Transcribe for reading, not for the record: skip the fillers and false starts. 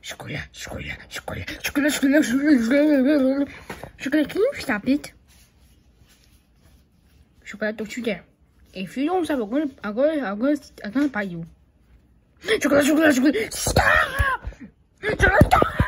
Chocolate, can you stop it? Chocolate, don't you dare. If you don't stop, I'm gonna bite you. Chocolate, stop! Chocolate, stop!